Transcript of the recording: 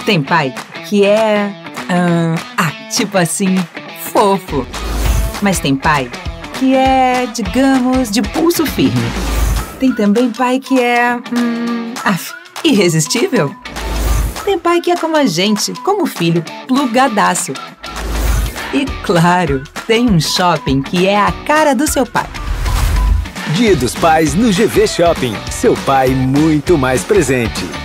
Tem pai que é... tipo assim, fofo. Mas tem pai que é, digamos, de pulso firme. Tem também pai que é... irresistível. Tem pai que é como a gente, como filho, plugadaço. E claro, tem um shopping que é a cara do seu pai. Dia dos Pais no GV Shopping. Seu pai muito mais presente.